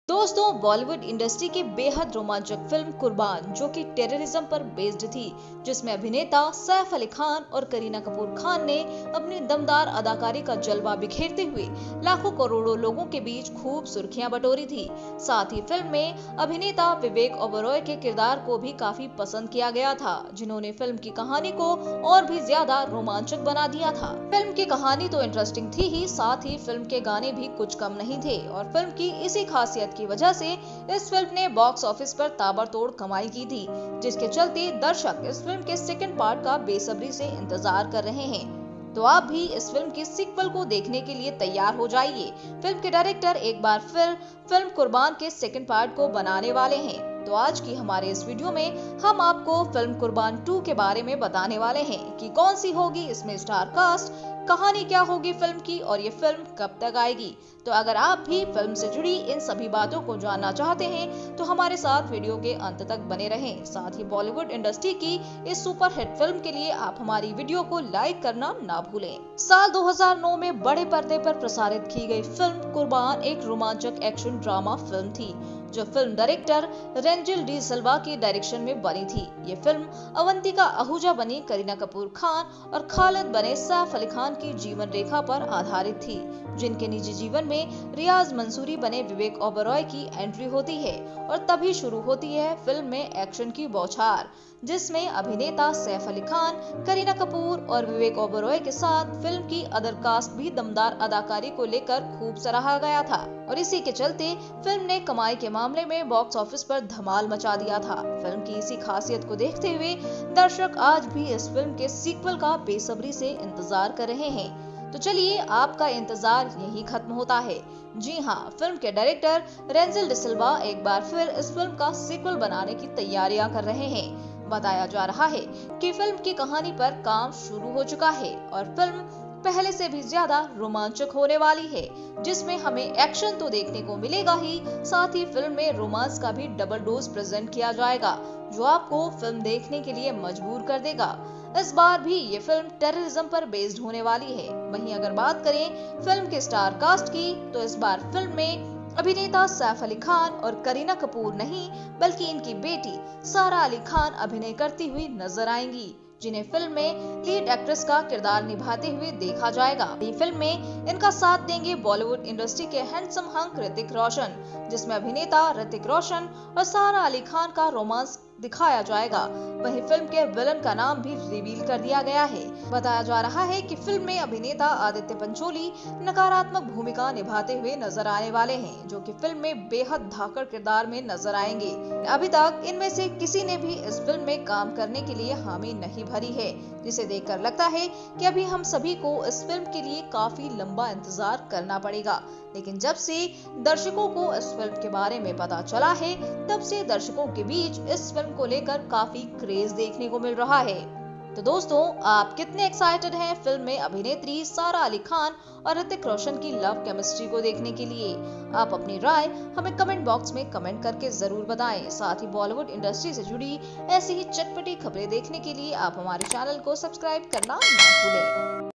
दोस्तों, बॉलीवुड इंडस्ट्री की बेहद रोमांचक फिल्म कुर्बान, जो कि टेररिज्म पर बेस्ड थी, जिसमें अभिनेता सैफ अली खान और करीना कपूर खान ने अपनी दमदार अदाकारी का जलवा बिखेरते हुए लाखों करोड़ों लोगों के बीच खूब सुर्खियां बटोरी थी। साथ ही फिल्म में अभिनेता विवेक ओबेरॉय के किरदार को भी काफी पसंद किया गया था, जिन्होंने फिल्म की कहानी को और भी ज्यादा रोमांचक बना दिया था। फिल्म की कहानी तो इंटरेस्टिंग थी ही, साथ ही फिल्म के गाने भी कुछ कम नहीं थे और फिल्म की इसी खासियत की वजह से इस फिल्म ने बॉक्स ऑफिस पर ताबड़तोड़ कमाई की थी, जिसके चलते दर्शक इस फिल्म के सेकंड पार्ट का बेसब्री से इंतजार कर रहे हैं। तो आप भी इस फिल्म की सीक्वल को देखने के लिए तैयार हो जाइए। फिल्म के डायरेक्टर एक बार फिर फिल्म कुर्बान के सेकंड पार्ट को बनाने वाले हैं। तो आज की हमारे इस वीडियो में हम आपको फिल्म कुर्बान 2 के बारे में बताने वाले हैं कि कौन सी होगी इसमें स्टार कास्ट, कहानी क्या होगी फिल्म की और ये फिल्म कब तक आएगी। तो अगर आप भी फिल्म से जुड़ी इन सभी बातों को जानना चाहते हैं तो हमारे साथ वीडियो के अंत तक बने रहें। साथ ही बॉलीवुड इंडस्ट्री की इस सुपर हिट फिल्म के लिए आप हमारी वीडियो को लाइक करना ना भूलें। साल 2009 में बड़े पर्दे पर प्रसारित की गई फिल्म कुर्बान एक रोमांचक एक्शन ड्रामा फिल्म थी, जो फिल्म डायरेक्टर रेंजिल डी सिल्वा की डायरेक्शन में बनी थी। ये फिल्म अवंतिका आहूजा बनी करीना कपूर खान और खालिद बने सैफ अली खान की जीवन रेखा पर आधारित थी, जिनके निजी जीवन में रियाज मंसूरी बने विवेक ओबेरॉय की एंट्री होती है और तभी शुरू होती है फिल्म में एक्शन की बौछार, जिसमें अभिनेता सैफ अली खान, करीना कपूर और विवेक ओबेरॉय के साथ फिल्म की अदर कास्ट भी दमदार अदाकारी को लेकर खूब सराहा गया था और इसी के चलते फिल्म ने कमाई के मामले में बॉक्स ऑफिस पर धमाल मचा दिया था। फिल्म की इसी खासियत को देखते हुए दर्शक आज भी इस फिल्म के सीक्वल का बेसब्री से इंतजार कर रहे हैं। तो चलिए, आपका इंतजार यही खत्म होता है। जी हाँ, फिल्म के डायरेक्टर रेंजिल डी सिल्वा एक बार फिर इस फिल्म का सीक्वल बनाने की तैयारियां कर रहे हैं। बताया जा रहा है कि फिल्म की कहानी पर काम शुरू हो चुका है और फिल्म पहले से भी ज्यादा रोमांचक होने वाली है, जिसमें हमें एक्शन तो देखने को मिलेगा ही, साथ ही फिल्म में रोमांस का भी डबल डोज प्रेजेंट किया जाएगा, जो आपको फिल्म देखने के लिए मजबूर कर देगा। इस बार भी ये फिल्म टेररिज्म पर बेस्ड होने वाली है। वहीं अगर बात करें फिल्म के स्टार कास्ट की, तो इस बार फिल्म में अभिनेता सैफ अली खान और करीना कपूर नहीं, बल्कि इनकी बेटी सारा अली खान अभिनय करती हुई नजर आएंगी, जिन्हें फिल्म में लीड एक्ट्रेस का किरदार निभाते हुए देखा जाएगा। ये फिल्म में इनका साथ देंगे बॉलीवुड इंडस्ट्री के हैंडसम हंक ऋतिक रोशन, जिसमें अभिनेता ऋतिक रोशन और सारा अली खान का रोमांस दिखाया जाएगा। वहीं फिल्म के विलन का नाम भी रिवील कर दिया गया है। बताया जा रहा है कि फिल्म में अभिनेता आदित्य पंचोली नकारात्मक भूमिका निभाते हुए नजर आने वाले हैं, जो कि फिल्म में बेहद धाकड़ किरदार में नजर आएंगे। अभी तक इनमें से किसी ने भी इस फिल्म में काम करने के लिए हामी नहीं भरी है, जिसे देखकर लगता है कि अभी हम सभी को इस फिल्म के लिए काफी लंबा इंतजार करना पड़ेगा। लेकिन जब से दर्शकों को इस फिल्म के बारे में पता चला है, तब से दर्शकों के बीच इस फिल्म को लेकर काफी क्रेज देखने को मिल रहा है। तो दोस्तों, आप कितने एक्साइटेड हैं फिल्म में अभिनेत्री सारा अली खान और ऋतिक रोशन की लव केमिस्ट्री को देखने के लिए? आप अपनी राय हमें कमेंट बॉक्स में कमेंट करके जरूर बताएं। साथ ही बॉलीवुड इंडस्ट्री से जुड़ी ऐसी ही चटपटी खबरें देखने के लिए आप हमारे चैनल को सब्सक्राइब करना ना भूलें।